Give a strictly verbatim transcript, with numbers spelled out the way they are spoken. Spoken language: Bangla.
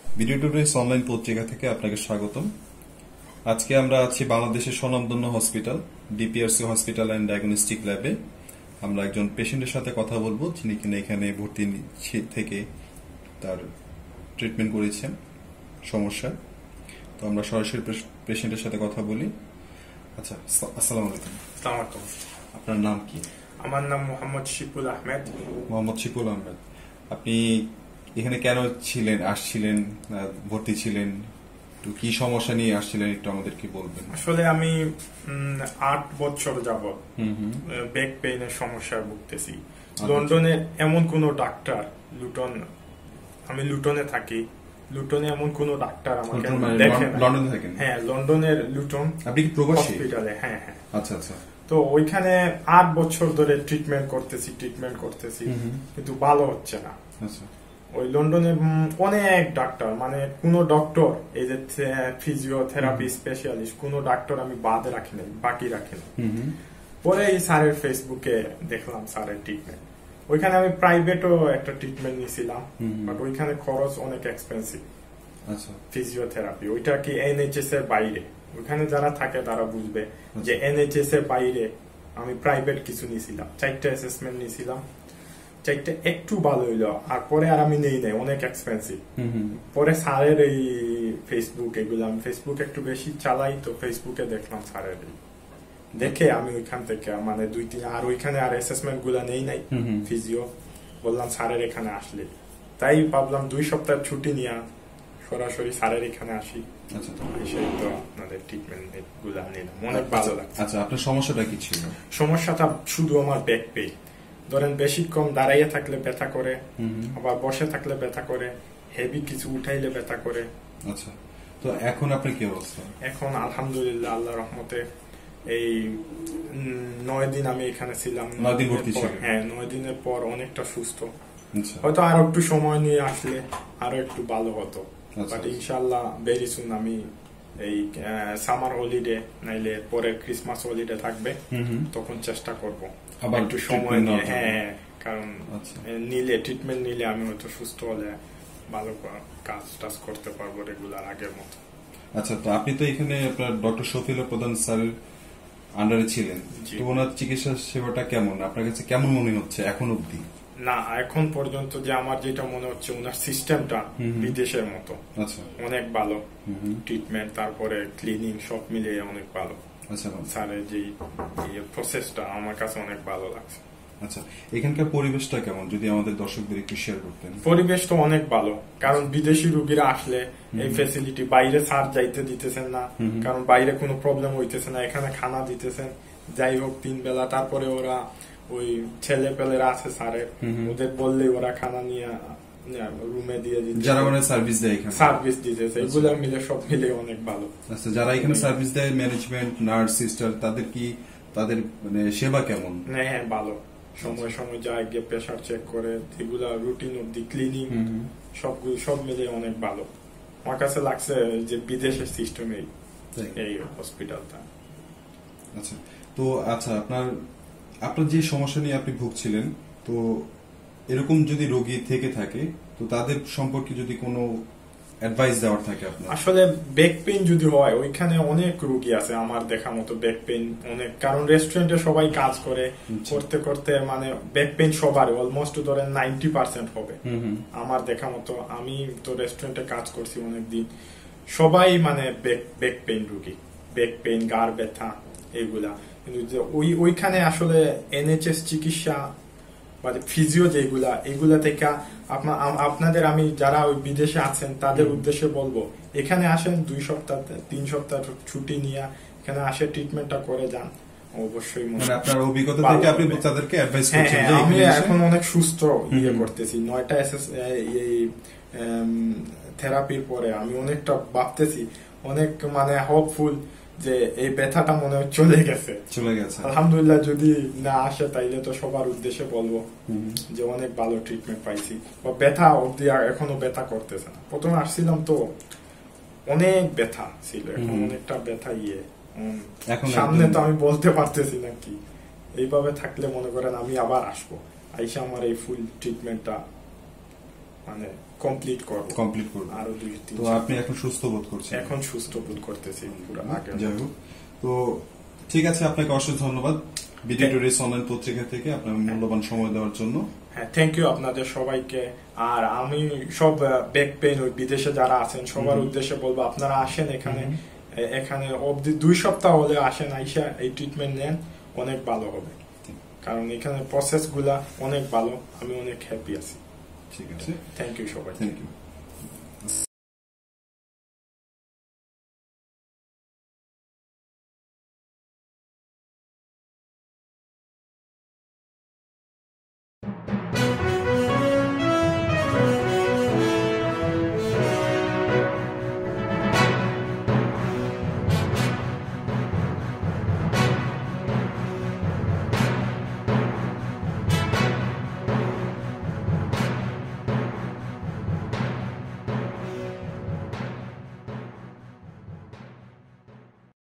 ভিডিও টুডেস অনলাইন পত্রিকা থেকে আপনাকে স্বাগতম। আজকে আমরা আছি বাংলাদেশের স্বনামধন্য hospital DPRC hospital and diagnostic ল্যাবে। আমরা একজন পেশেন্টের সাথে কথা বলবো যিনি কিনা এখানে ভর্তি থেকে তার ট্রিটমেন্ট করেছেন সমস্যা। তো আমরা সরাসরি পেশেন্টের সাথে কথা বলি। আচ্ছা, আসসালামু আলাইকুম। আসসালামু আলাইকুম। আপনার নাম কি? আমার নাম মোহাম্মদ শিপুল আহমেদ। মোহাম্মদ শিপুল আহমেদ, আপনি এখানে কেন ছিলেন, আসছিলেন, ভর্তি ছিলেন, তো কি সমস্যা নিয়ে আসছিলেন একটু আমাদেরকে বলবেন? আসলে আমি আট বছর যাবত ব্যাক পেইনের সমস্যায় ভুগতেছি। লন্ডনে এমন কোন ডাক্তার, লুটন আমি লুটনে থাকি, লুটনে এমন কোন ডাক্তার আমাকে দেখে না। লন্ডনে থাকেন? হ্যাঁ, লন্ডনের লুটন। আপনি কি প্রবাসী? হসপিটালে। হ্যাঁ হ্যাঁ। আচ্ছা আচ্ছা। তো ওইখানে আট বছর ধরে ট্রিটমেন্ট করতেছি ট্রিটমেন্ট করতেছি কিন্তু ভালো হচ্ছে না। আচ্ছা। ওই লন্ডনে অনেক ডাক্তার, মানে কোন ডক্টর, এই যে ফিজিওথেরাপি স্পেশালিস্ট, কোন ডাক্তার আমি বাদ রাখি নাই, বাকি রাখি নাই। পরে এই স্যারের ফেসবুকে দেখলাম স্যারের ট্রিটমেন্ট। ওইখানে আমি প্রাইভেটও একটা ট্রিটমেন্ট নিয়েছিলাম, বাট ওইখানে খরচ অনেক এক্সপেন্সিভ। আচ্ছা। ফিজিওথেরাপি ওইটা কি এনএইচএস এর বাইরে, ওইখানে যারা থাকে তারা বুঝবে যে এনএইচএস এর বাইরে আমি প্রাইভেট কিছু নিয়েছিলাম, চারটা অ্যাসেসমেন্ট নিয়েছিলাম, চারটা একটু ভালো হইলো, আর পরে আর আমি নেই নাই, অনেক এক্সপেন্সিভ। পরে স্যারের এই ফেসবুক, এগুলো আমি ফেসবুক একটু বেশি চালাই, তো ফেসবুকে দেখলাম স্যারের, দেখে আমি ওইখান থেকে মানে দুই তিন আর ওইখানে আর অ্যাসেসমেন্ট গুলা নেই নাই ফিজিও, বললাম স্যারের এখানে আসলে, তাই ভাবলাম দুই সপ্তাহ ছুটি নিয়ে সরাসরি স্যারের এখানে আসি। আচ্ছা, সেই তো আপনাদের ট্রিটমেন্ট গুলা নিলাম, অনেক ভালো লাগছে। আচ্ছা, আপনার সমস্যাটা কি ছিল? সমস্যাটা শুধু আমার ব্যাক পেইন। ধরেন বেশিক্ষণ দাঁড়াইয়ে থাকলে ব্যথা করে, আবার বসে থাকলে ব্যথা করে, হেভি কিছু উঠাইলে ব্যথা করে। আচ্ছা, তো এখন আপনার কি অবস্থা? এখন আলহামদুলিল্লাহ, আল্লাহ রহমতে এই নয় দিন আমি এখানে ছিলাম। নয় দিন ভর্তি ছিলেন? হ্যাঁ, নয় দিনের পর অনেকটা সুস্থ। হয়তো আরো একটু সময় নিয়ে আসলে আরো একটু ভালো হতো, বাট ইনশাআল্লাহ ভেরি সুন আমি এই সামার হলিডে নাইলে পরের ক্রিসমাস হলিডে থাকবে, তখন চেষ্টা করব আবার একটু সময় নিয়ে। হ্যাঁ, কারণ নিলে ট্রিটমেন্ট নিলে আমি হয়তো সুস্থ হলে ভালো কাজ টাজ করতে পারবো রেগুলার আগের মতো। আচ্ছা, তো আপনি তো এখানে আপনার ডক্টর শফিল প্রধান স্যারের আন্ডারে ছিলেন, তো ওনার চিকিৎসা সেবাটা কেমন আপনার কাছে, কেমন মনে হচ্ছে এখন অব্দি? না, এখন পর্যন্ত যে আমার যেটা মনে হচ্ছে ওনার সিস্টেমটা বিদেশের মতো। আচ্ছা, অনেক ভালো ট্রিটমেন্ট, তারপরে ক্লিনিং সব মিলিয়ে অনেক ভালো। আচ্ছা, স্যারের যে প্রসেসটা আমার কাছে অনেক ভালো লাগছে। আচ্ছা, এখানকার পরিবেশটা কেমন যদি আমাদের দর্শকদের একটু শেয়ার করতেন? পরিবেশ তো অনেক ভালো, কারণ বিদেশি রোগীরা আসলে এই ফ্যাসিলিটি, বাইরে স্যার যাইতে দিতেছেন না, কারণ বাইরে কোনো প্রবলেম হইতেছে না, এখানে খানা দিতেছেন যাই হোক তিন বেলা। তারপরে ওরা ওই ছেলে পেলেরা আছে স্যারের, ওদের বললে ওরা খানা নিয়ে রুমে দিয়ে দিচ্ছে, যারা মানে সার্ভিস দেয় এখানে, সার্ভিস দিতেছে, এগুলো মিলে সব মিলে অনেক ভালো। আচ্ছা, যারা এখানে সার্ভিস দেয়, ম্যানেজমেন্ট, নার্স, সিস্টার, তাদের কি তাদের মানে সেবা কেমন? হ্যাঁ, ভালো। সময় সময় যায় গিয়ে প্রেসার চেক করে, এগুলা রুটিন অব্দি ক্লিনিং সবগুলো সব মিলে অনেক ভালো। আমার কাছে লাগছে যে বিদেশের সিস্টেমে এই হসপিটালটা। আচ্ছা, তো আচ্ছা, আপনার আপনার যে সমস্যা নিয়ে আপনি ভুগছিলেন, তো এরকম যদি রোগী থেকে থাকে তো তাদের সম্পর্কে যদি কোনো অ্যাডভাইস দেওয়ার থাকে আপনার? আসলে ব্যাক পেইন যদি হয়, ওইখানে অনেক রোগী আছে আমার দেখা মতো ব্যাক পেইন অনেক, কারণ রেস্টুরেন্টে সবাই কাজ করে, করতে করতে মানে ব্যাক পেইন সবার অলমোস্ট ধরেন নাইনটি পার্সেন্ট হবে আমার দেখা মতো। আমি তো রেস্টুরেন্টে কাজ করছি অনেকদিন, সবাই মানে ব্যাক ব্যাক পেইন রোগী, ব্যাক পেইন, গাড় ব্যথা এগুলা। কিন্তু ওই ওইখানে আসলে এনএইচএস চিকিৎসা বা ফিজিও যেগুলা, এগুলা থেকে আপনাদের আমি যারা ওই বিদেশে আছেন তাদের উদ্দেশ্যে বলবো, এখানে আসেন দুই সপ্তাহ তিন সপ্তাহ ছুটি নিয়ে এখানে আসে ট্রিটমেন্টটা করে যান, অবশ্যই মানে আপনার অভিজ্ঞতা থেকে আপনি তাদেরকে অ্যাডভাইস করছেন? আমি এখন অনেক সুস্থ ইয়ে করতেছি, নয়টা এই থেরাপির পরে আমি অনেকটা ভাবতেছি, অনেক মানে হোপফুল যে এই ব্যথাটা মনে হয় চলে গেছে চলে গেছে আলহামদুলিল্লাহ। যদি না আসে তাইলে তো সবার উদ্দেশ্যে বলবো যে অনেক ভালো ট্রিটমেন্ট পাইছি, বা ব্যথা অব্দি এখনো ব্যথা করতেছে না। প্রথমে আসছিলাম তো অনেক ব্যথা ছিল, এখন অনেকটা ব্যথা ইয়ে সামনে তো আমি বলতে পারতেছি না কি। এইভাবে থাকলে মনে করেন আমি আবার আসবো, আইসা আমার এই ফুল ট্রিটমেন্টটা মানে কমপ্লিট করব কমপ্লিট করবো। আরো দুই তিন তো আপনি এখন সুস্থ বোধ করছেন? এখন সুস্থ বোধ করতেছি পুরো আগে। যাই হোক, তো ঠিক আছে, আপনাকে অসংখ্য ধন্যবাদ বিডি টুরিস্ট অনলাইন পত্রিকা থেকে আপনার মূল্যবান সময় দেওয়ার জন্য। হ্যাঁ, থ্যাংক ইউ আপনাদের সবাইকে। আর আমি সব ব্যাক পেইন ওই বিদেশে যারা আছেন সবার উদ্দেশ্যে বলবো, আপনারা আসেন এখানে, এখানে অবধি দুই সপ্তাহ হলে আসেন, আইসা এই ট্রিটমেন্ট নেন, অনেক ভালো হবে। কারণ এখানে প্রসেস গুলা অনেক ভালো, আমি অনেক হ্যাপি আছি। ঠিক আছে, থ্যাংক ইউ সবাই। Thank you.